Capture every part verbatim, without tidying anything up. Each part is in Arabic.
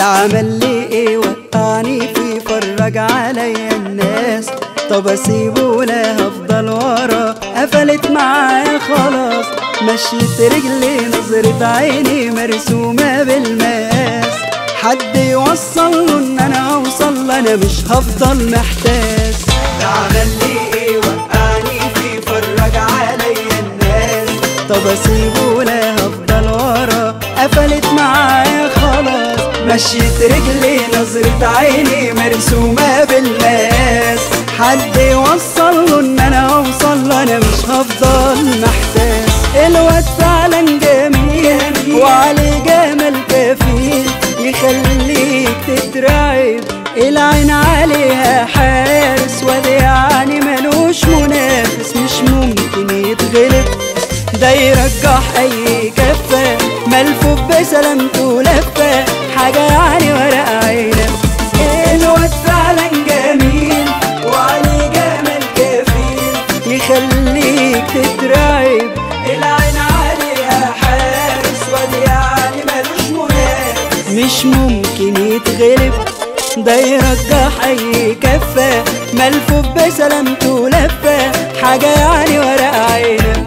ده عمل لي ايه وقعني فيه فرج عليا الناس، طب اسيبه ولا هفضل ورا؟ قفلت معايا خلاص، مشيت رجلي نظرة عيني مرسومة بالماس، حد يوصل له ان انا اوصل، انا مش هفضل محتاس. ده عمل لي ايه وقعني فيه فرج عليا الناس، طب اسيبه ولا هفضل ورا؟ قفلت معايا خلاص، مشيت رجلي نظرة عيني مرسومة بالماس، حد يوصل له ان انا اوصل، انا مش هفضل محتاس. الواد فعلا جميل وعليه جمال كفيل، يخليك تترعب، العين عليها حارس، واد يعني ملوش منافس، مش ممكن يتغلب، ده يرجح اي كفة، ملفوف بسلامته لفة، حاجة يعني ورق عنب. الواد فعلا جميل وعليه جمال كفيل، يخليك تترعب، العين عليها حارس، واد يعني ملوش منافس، مش ممكن يتغلب، ده يرجح اي كفة، ملفوف بسلامته لفة، حاجة يعني ورق عنب.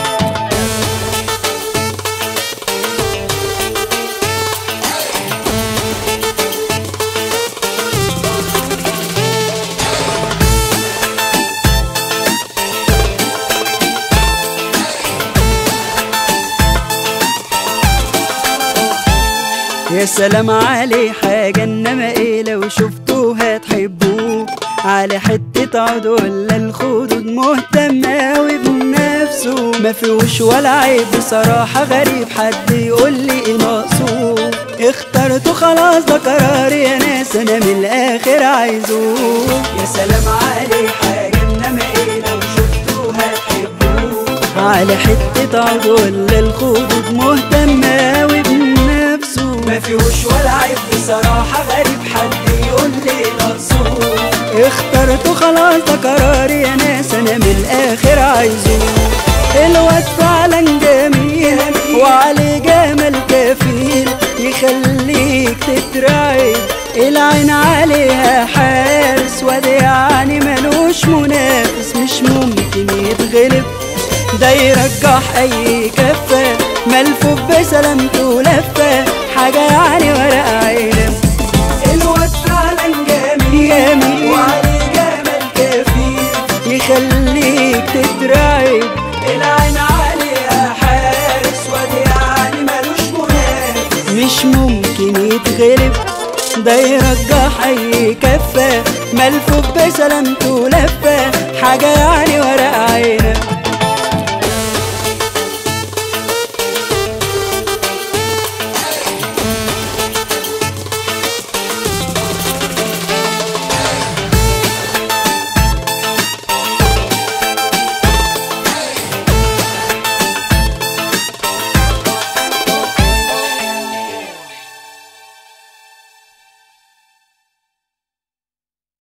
يا سلام عليه حاجة، انما ايه لو شفتوه هتحبوه، على حتة عود ولا الخدود، مهتم اوي بنفسه، ما فيهوش ولا عيب بصراحة، غريب حد يقول لي ايه ناقصه، اخترته خلاص ده قراري يا ناس، انا من الاخر عايزوه. يا سلام عليه حاجة، انما ايه لو شفتوه هتحبوه، على حتة عود ولا الخدود، مهتم اوي بنفسه، ما فيهوش ولا عيب بصراحة، غريب حد يقول لي ناقصه، اخترته خلاص ده قراري يا ناس، انا من الاخر عايزه. الواد فعلا جميل وعليه جمال كفيل، يخليك تترعب، العين عليها حارس، واد يعني ملوش منافس، مش ممكن يتغلب، ده يرجح اي كفة، ملفوف بسلامته لفة، حاجة يعني ورق عنب. الواد فعلا جميل وعليه جمال كفيل، يخليك تترعب، العين عليها حارس، واد يعني ملوش منافس، مش ممكن يتغلب، ده يرجح اي كفة، ملفوف بسلامته لفة، حاجة يعني ورق عنب.